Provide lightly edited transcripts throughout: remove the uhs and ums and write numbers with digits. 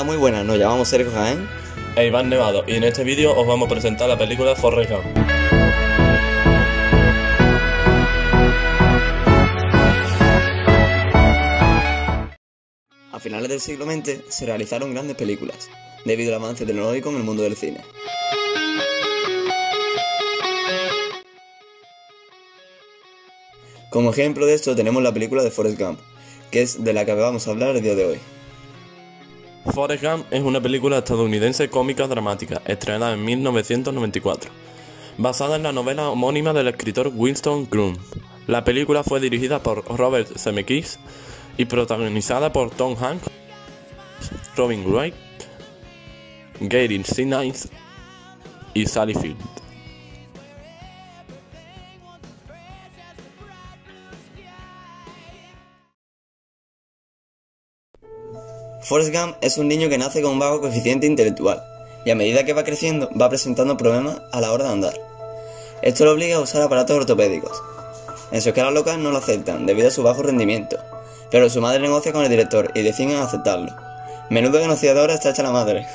muy buenas, nos llamamos Sergio Jaén e Iván Nevado, y en este vídeo os vamos a presentar la película Forrest Gump. A finales del siglo XX se realizaron grandes películas, debido al avance tecnológico en el mundo del cine. Como ejemplo de esto tenemos la película de Forrest Gump, que es de la que vamos a hablar el día de hoy. Forrest Gump es una película estadounidense cómica dramática, estrenada en 1994, basada en la novela homónima del escritor Winston Groom. La película fue dirigida por Robert Zemeckis y protagonizada por Tom Hanks, Robin Wright, Gary Sinise y Sally Field. Forrest Gump es un niño que nace con un bajo coeficiente intelectual, y a medida que va creciendo va presentando problemas a la hora de andar. Esto lo obliga a usar aparatos ortopédicos. En su escuela local no lo aceptan debido a su bajo rendimiento, pero su madre negocia con el director y deciden aceptarlo. Menudo negociadora está hecha la madre.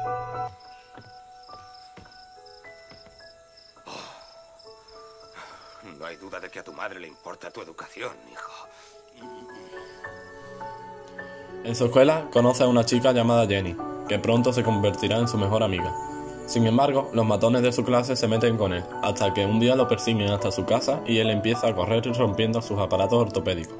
No hay duda de que a tu madre le importa tu educación, hijo. En su escuela conoce a una chica llamada Jenny, que pronto se convertirá en su mejor amiga. Sin embargo, los matones de su clase se meten con él, hasta que un día lo persiguen hasta su casa y él empieza a correr rompiendo sus aparatos ortopédicos.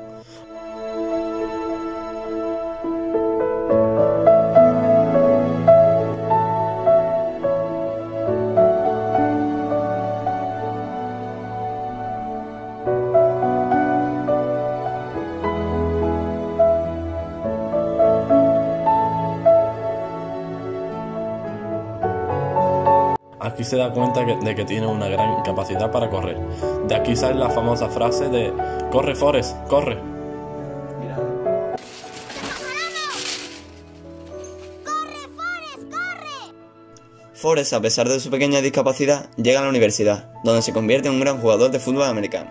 Aquí se da cuenta de que tiene una gran capacidad para correr. De aquí sale la famosa frase de "corre Forrest, corre". Forrest, a pesar de su pequeña discapacidad, llega a la universidad, donde se convierte en un gran jugador de fútbol americano.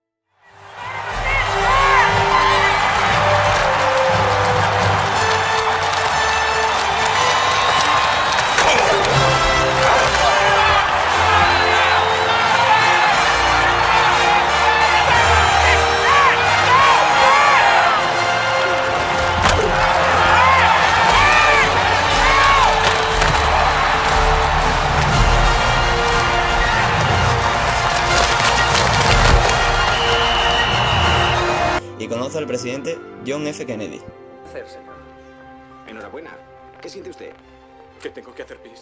Y conoce al presidente John F. Kennedy. Señor. Enhorabuena. ¿Qué siente usted? Que tengo que hacer pis.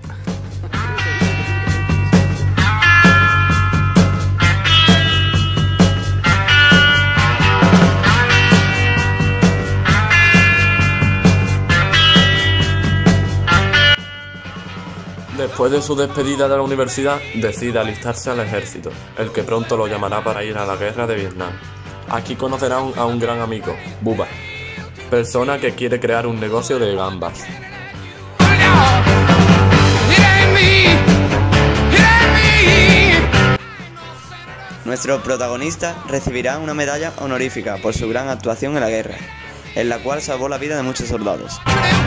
Después de su despedida de la universidad, decide alistarse al ejército, el que pronto lo llamará para ir a la guerra de Vietnam. Aquí conocerá a un gran amigo, Bubba, persona que quiere crear un negocio de gambas. Nuestro protagonista recibirá una medalla honorífica por su gran actuación en la guerra, en la cual salvó la vida de muchos soldados.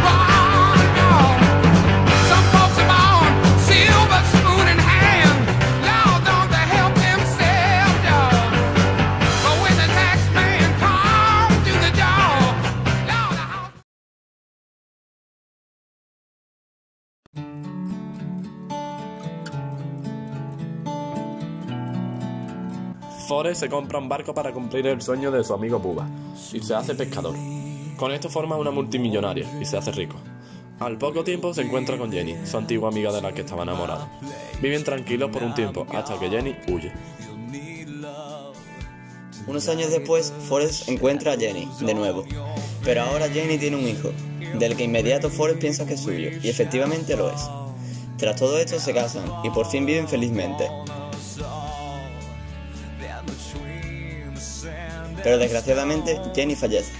Forrest se compra un barco para cumplir el sueño de su amigo Bubba y se hace pescador. Con esto forma una multimillonaria y se hace rico. Al poco tiempo se encuentra con Jenny, su antigua amiga de la que estaba enamorado. Viven tranquilos por un tiempo hasta que Jenny huye. Unos años después, Forrest encuentra a Jenny, de nuevo. Pero ahora Jenny tiene un hijo, del que inmediato Forrest piensa que es suyo, y efectivamente lo es. Tras todo esto se casan, y por fin viven felizmente. Pero desgraciadamente, Jenny fallece.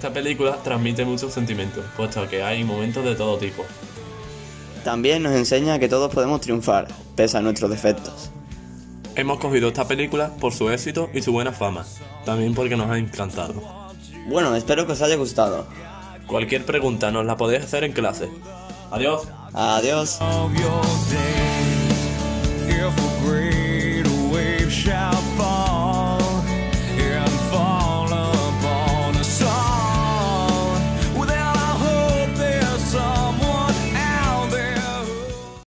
esta película transmite muchos sentimientos, puesto que hay momentos de todo tipo. También nos enseña que todos podemos triunfar, pese a nuestros defectos. Hemos cogido esta película por su éxito y su buena fama, también porque nos ha encantado. Bueno, espero que os haya gustado. Cualquier pregunta nos la podéis hacer en clase. Adiós. Adiós.